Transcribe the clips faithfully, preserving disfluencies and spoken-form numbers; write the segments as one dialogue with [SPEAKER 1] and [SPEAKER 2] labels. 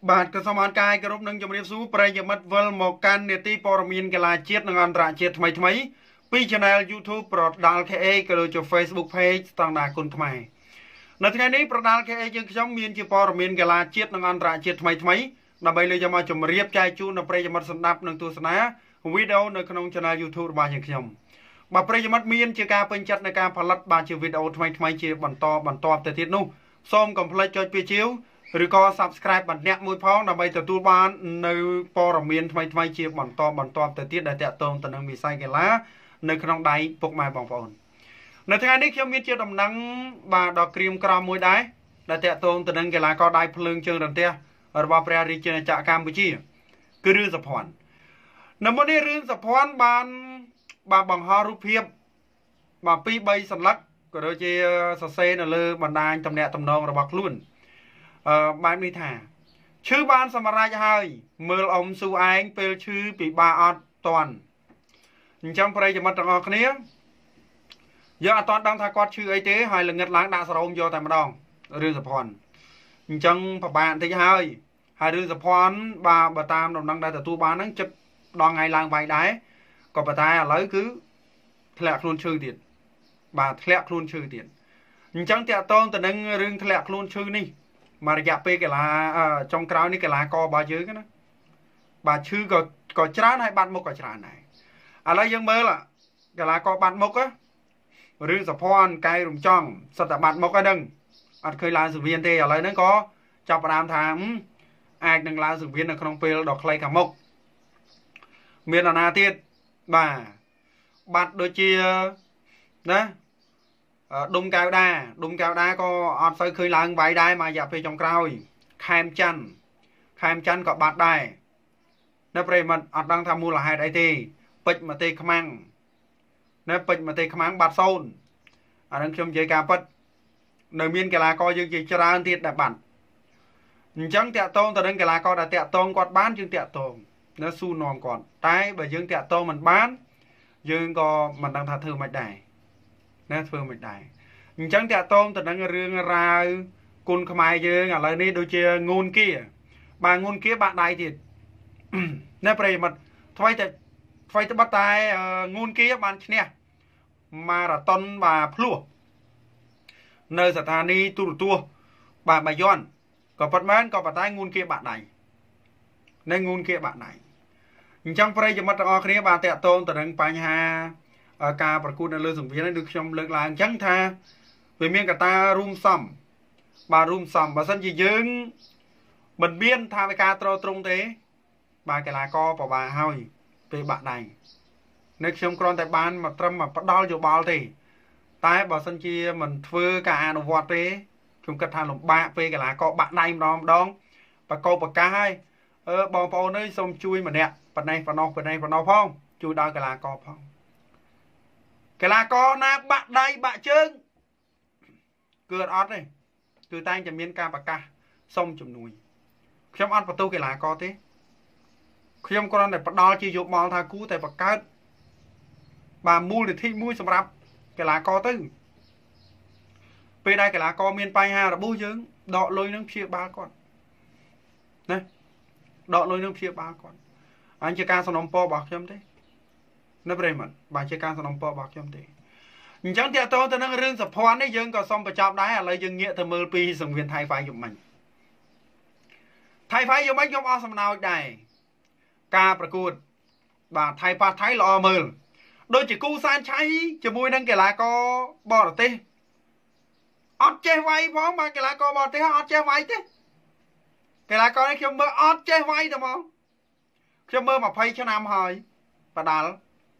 [SPEAKER 1] បាទក៏សូមអរកាយគោរពនឹងជំរាបសួរប្រិយមិត្តវិលមកកាន់នេតិព័ត៌មានកីឡាជាតិនិងអន្តរជាតិថ្មីថ្មីពី Channel YouTube ប្រដាល់ ខេ អេ ក៏ដូចជា Facebook Page ស្តង់ដារគុណខ្មែរនៅថ្ងៃនេះប្រដាល់ ខេ អេ យើងខ្ញុំមានជាព័ត៌មានកីឡាជាតិនិងអន្តរជាតិថ្មីថ្មីដើម្បីលើកយកមកជម្រាបចែកជូនដល់ប្រិយមិត្តស្ដាប់និងទស្សនាវីដេអូនៅក្នុង Channel YouTube របស់យើងខ្ញុំបាទប្រិយមិត្តមានជាការពេញចិត្តในការផលិតបាទជាវីដេអូថ្មីថ្មីជាបន្តបន្តទៅទៀតនោះសូមកុំភ្លេចចុចពាក្យជាវឬក៏ Subscribe បន្ទាក់មួយផងដើម្បីទទួលបាននៅព័ត៌មានថ្មីថ្មីជាបន្តបន្តទៅទៀតដែលតាក់ទងទៅនឹងវិស័យកីឡានៅក្នុងដៃពុកម៉ែបងប្អូននៅថ្ងៃនេះខ្ញុំមានជាដំណឹងបាទដល់ក្រៀមក្រំមួយដែរដែលតាក់ទងទៅនឹងកីឡាករដៃភ្លើងជើងរន្ទះរបស់ព្រះរាជាណាចក្រកម្ពុជាគឺរឿងសុភ័ណ្ឌនៅមុននេះរឿងសុភ័ណ្ឌបានបាទបង្ហោះរូបភាពបាទពីរបីសន្លឹកក៏ដូចជាសរសេរនៅលើបណ្ដាញទំនាក់ទំនងរបស់ខ្លួនអឺបែបនេះថាឈឺបានសម្រេចហើយមើលអ៊ំស៊ូឯងពេលឈឺពិបាកអត់តន់អញ្ចឹងប្រិយមិត្តទាំងអស់គ្នាយើងអត់តន់ដឹងថាគាត់ឈឺអីទេហើយល្ងឹតឡើងដាក់សរោមយកតែម្ដងរឿងសុភ័ណ្ឌអញ្ចឹងពិបាកបន្តិចហើយហើយរឿងសុភ័ណ្ឌបាទបើតាមដំណឹងដែលទទួលបានហ្នឹងចិត្តដល់ថ្ងៃឡើងវាយដែរក៏ប៉ុន្តែឥឡូវគឺធ្លាក់ខ្លួនឈឺទៀតបាទធ្លាក់ខ្លួនឈឺទៀតអញ្ចឹងតាក់ទងទៅនឹងរឿងធ្លាក់ខ្លួនឈឺនេះមករយៈពេលកីឡាចុងក្រោយនេះកីឡាកររបស់យើងណាបាទឈឺក៏ក៏ច្រើនហើយបាត់មុខក៏ច្រើនដែរឥឡូវយើងមើលកីឡាករបាត់មុខរឿងសុភ័ណ្ឌកែរំចង់សិតតែបាត់មុខហ្នឹងអត់ឃើញឡើងសង្វៀនទេឥឡូវហ្នឹងក៏ចាប់ផ្ដើមថាអាចនឹងឡើងសង្វៀននៅក្នុងពេលដ៏ខ្លីខាងមុខមានអាណាទៀតបាទបាត់ដូចជាណាដុំកៅដាដុំកៅដាក៏អត់សូវឃើញឡើងវាយដែរមករយៈពេលចុងក្រោយខែមច័ន្ទខែមច័ន្ទក៏បាត់ដែរនៅប្រិមត្តអត់ដឹងថាមូលហេតុអីទេពេជ្រមកទេខ្មាំងនៅពេជ្រមកទេខ្មាំងបាត់សូន្យអានឹងខ្ញុំនិយាយការពិតនៅមានកីឡាករយើងជាច្រើនទៀតដែលបាត់អញ្ចឹងតាក់ទងទៅនឹងកីឡាករដែលតាក់ទងគាត់បានយើងតាក់ទងនៅស៊ូនាំគាត់តែបើយើងតាក់ទងមិនបានយើងក៏មិនដឹងថាធ្វើមិនដែរណាធ្វើមិនដែរអញ្ចឹងតាក់ទងទៅនឹងរឿងរ៉ាវគុណខ្មែរយើងឥឡូវនេះដូចជាងូនគៀបាទងូនគៀបាក់ដៃទៀតណាប្រិយមិត្តថ្មីតែថ្មីត្បិតតែងូនគៀបានឈ្នះម៉ារ៉ាតុនបាទភ្លោះនៅស្ថានីយ៍ទូរទស្សន៍បាទបាយ័នក៏ប៉ុន្មានក៏ប៉ុន្តែងូនគៀបាក់ដៃនៅងូនគៀបាក់ដៃអញ្ចឹងប្រិយមិត្តទាំងអស់គ្នាបាទតាក់ទងទៅនឹងបញ្ហាការប្រកួតនៅលើសង្វៀននេះដូចខ្ញុំលើកឡើងអញ្ចឹងថាវាមានកត្តារួមសំបាទរួមសំបើសិនជាយើងមិនមានថាវិការត្រត្រង់ទេបាទកីឡាករប្រវាហើយពេលបាក់ដៃនៅខ្ញុំគ្រាន់តែបានមកត្រឹមមកផ្ដាល់យោបល់ទេតែបើសិនជាមិនធ្វើការអនុវត្តទេខ្ញុំគិតថាលំបាកពេលកីឡាករបាក់ដៃម្ដងម្ដងបកោបកាសហើយអឺបងប្អូនអើយសូមជួយម្នាក់ប៉ុណ្ណេះប៉ុណ្ណោះប៉ុណ្ណេះប៉ុណ្ណោះផងជួយដល់កីឡាករផងកីឡាករណាបាក់ដៃបាក់ជើងគឺអត់ទេគឺតែងតែមានការប្រកាសសុំជំនួយខ្ញុំអត់បន្ទោសកីឡាករទេខ្ញុំគ្រាន់តែផ្ដល់ជាយោបល់ថាគូតែបង្កើតបាទមូលនិធិមួយសម្រាប់កីឡាករទៅពេលដែលកីឡាករមានបញ្ហារបួសយើងដកលុយនឹងព្យាបាលគាត់ណាដកលុយនឹងព្យាបាលគាត់អញ្ចឹងជាការសំណូមពររបស់ខ្ញុំទេនៅប្រិមត្តបាទជាការសំណូមពររបស់ខ្ញុំទេអញ្ចឹងតាក់ទងទៅនឹងរឿងសុភ័ណ្ឌនេះយើងក៏សូមបញ្ចប់ដែរឥឡូវយើងងាកទៅមើលពីសង្វៀនថៃហ្វាយយប់មិញថៃហ្វាយយប់មិញខ្ញុំអស់សំណោចដែរការប្រកួតបាទថៃប៉ះថៃល្អមើលដូចជាគូសានឆៃជាមួយនឹងកីឡាករបរទេសអត់ចេះវាយផងបាទកីឡាករបរទេសអត់ចេះវាយទេកីឡាករនេះខ្ញុំមើលអត់ចេះវាយទេហ្មងខ្ញុំមើលยี่สิบឆ្នាំហើយបដាល់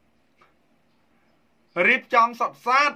[SPEAKER 1] រៀបចំសត្វសាទ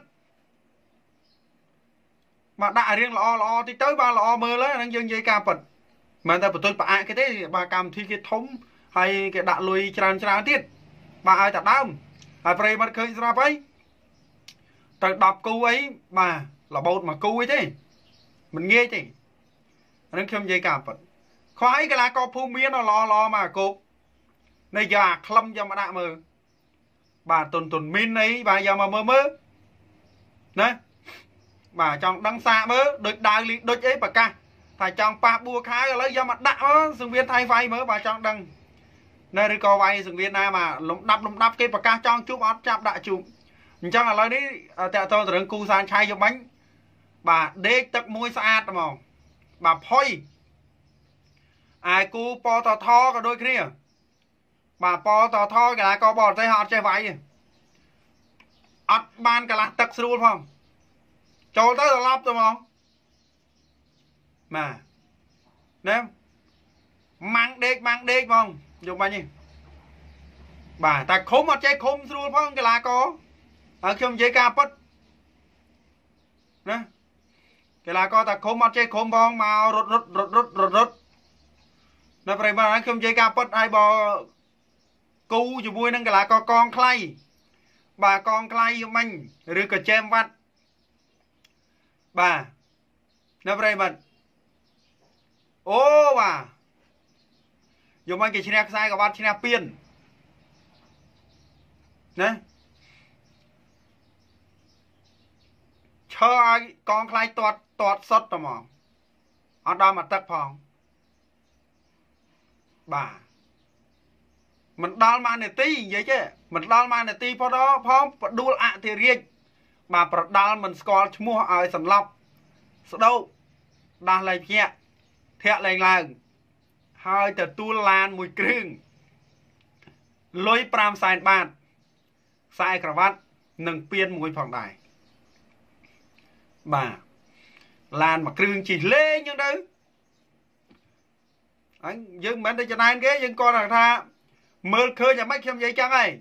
[SPEAKER 1] មកដាក់រៀងល្អល្អតិចទៅបាទល្អមើលហើយហ្នឹងយើងនិយាយការពិតមិនតែបន្ទុយប្រអាក់គេទេបាទកម្មវិធីគេធំហើយគេដាក់លុយច្រើនច្រើនទៀតបាទឲ្យតែដើមហើយប្រិយមិត្តឃើញស្រាប់ហើយទៅដប់គូអីបាទរបូតមកគូអីទេមិនងាយទេហ្នឹងខ្ញុំនិយាយការពិតខ្វះអីកីឡាករភូមិមានល្អល្អមកគោកនៃយ៉ាក្លឹមយកមកដាក់មើលបាទតុនតុនមីនអីបាទយកមកមើលមើលណាបាទចង់ដឹងសាកមើលដូចដាវលីដូចអីប្រកាស thà chọn pa bùa khai lấy do mặt đạ sinh viên thay vay mới bà chọn đằng nơi đi co vay sinh viên nào mà lúng đắp lúng đắp cái bà ca chọn chụp ót chạp đạ chụp chắc là lấy đi tẹo tôi từ cu sang chai cho bánh bà đế tật môi xa mà bà phôi ai cu po tò tho cả đôi kia bà po tò tho cái là co bò tay họ chơi vay ót ban cái là tật luôn không cho tới là lắp rồi không mà nè mang đếch mang đếch không dùng bao nhiêu bà ta khốm mà chơi khốm luôn không cái là có ở trong giấy ca bất nè cái là có ta khốm mà chơi khốm không mà rút rút rút rút rút rút nó phải mà trong giấy ca bất ai bò cu dù vui nên cái là có con clay bà con clay dùng mình rồi cả chem vắt bà nó phải mà ô bà dùng anh cái chén sai của bạn chén piên nè cho ai con khai toát toát sốt tao mò ở đâu mà tắc phòng bà mình đal mà này tí vậy chứ mình đal mà này tí phó đó phó đua ạ thì riêng mà đal mình score mua ở sân lọc sao đâu đal lại nhẹ thiệt lành làng hai từ tu lan mùi krương lối pram sai bàn sai cà vạt nâng piên mùi phòng đài bà lan mà krương chỉ lê nhưng đấy anh dừng bên đây cho này ghế dừng con là tha mơ khơi nhà máy xem vậy chăng ấy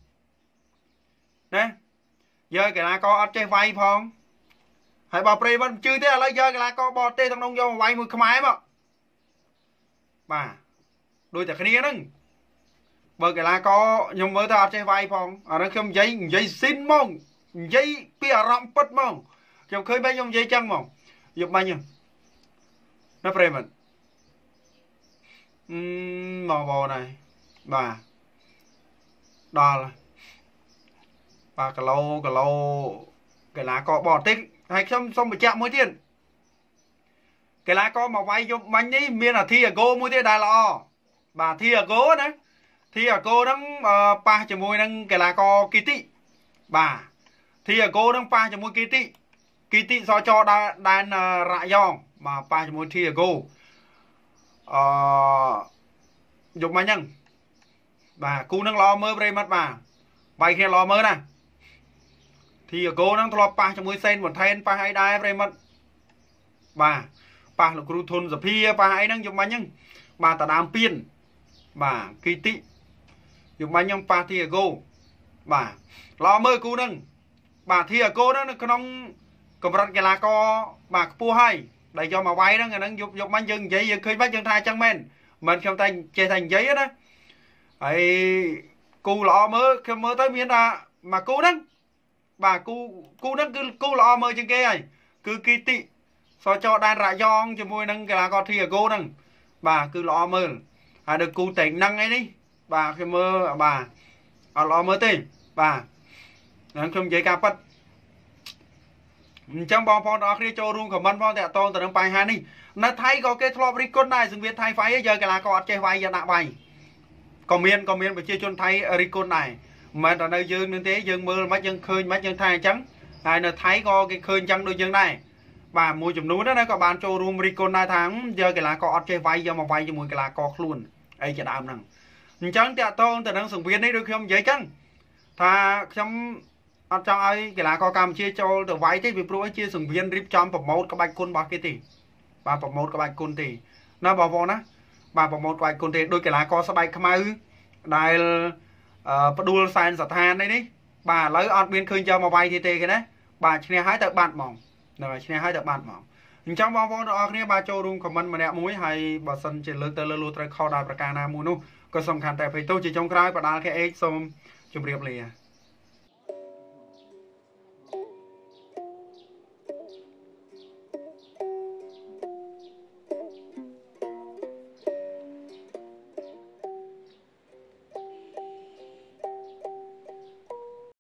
[SPEAKER 1] nè giờ cái là có chơi vay phong hãy bảo pre vẫn chưa thế là lấy giờ cái là có bò tê thằng đông vô vay mùi không ai mà bà đôi ta kia nâng bởi cái là có nhưng mới ta chơi vay phong ở nó không giấy giấy xin mong giấy bia rộng bất mong kiểu khơi bay nhông giấy chăng mong dục bao nhiêu nó pre mình uhm, mò bò này bà đó là bà cả lâu cả lâu cái lá có bỏ tích hay xong xong bị chạm mối tiền cái lá có mà vay cho bánh đi miền là thi ở cô mua tiền đài lò bà thi ở cô đấy thi ở cô đang uh, pa cho môi đang cái lá có kỳ tị bà thi ở cô đang pa cho môi kỳ tị kỳ tị so cho đa đàn uh, rạ giòn mà pa cho môi thi ở cô uh, dục mà nhân bà cô đang lo mơ về mất bà vay khi lo mơ nè thì cô đang lo pa cho môi sen một then pa hai đai về mất bà pa là cô thôn giờ phi pa ấy đang dùng mà nhân bà ta đam piên bà kỳ tị dùng mà nhân pa thì cô bà lo mơ cô đang bà thì cô đó nó không còn rất cái là có bà pua hay để cho mà vay đó người đang dùng dùng mà nhân vậy giờ khơi bắt chân thai trăng men mình không thành chơi thành giấy đó ấy cô lọ mơ khi mơ tới miền ta mà cô đó bà cô cô đó cứ cô lọ mơ trên kia này cứ kỳ tị so cho đàn rạ giòn cho môi nâng cái là có thi ở cô nâng bà cứ lọ mơ à được cô tỉnh năng ấy đi bà khi mơ bà à lọ mơ tên bà nâng không giấy cà bắt trong bóng phong đó khi cho rung của mình phong tẹo tôn từ nâng bài hai đi nó thấy có cái thọp đi con này dừng biết thay phái giờ cái là có chơi vay giờ nạ bài còn miền còn miền phải chơi chôn thay ricon này mà ở đây dương như thế dương mưa mắt dương khơi mắt dương thay trắng ai nó thấy có cái khơi trắng đôi dương này và mùi chùm núi đó nó có bàn cho room ricon hai tháng giờ cái là có chơi vay giờ mà vay cho mùi cái là có luôn ấy cho đam năng trắng tẹo tôn từ nâng sừng viên đấy được không dễ chăng thà trong ở trong ấy cái là có cam chia cho từ vay thế vì pro chia sừng viên rip trong một một các bạch côn bạc cái gì bà một một các bạch côn thì nó bảo vô nó bà một một bạch côn thì đôi cái là có sao bạch khmai đài uh, đua sign sạt than đấy đi bà lấy on biên khơi cho mà vay thì tê cái đấy bà chỉ hái tập bạn mỏng rồi chỉ hái tập bạn mỏng trong bao vô đó kia bà cho room comment mà đẹp mũi hay bà sân chỉ lơ tơ lơ lơ tơ kho đàiประการนามูนุก็สำคัญแต่ไปตู้chỉ trong cái bà đa cái x xong chụp riệp liền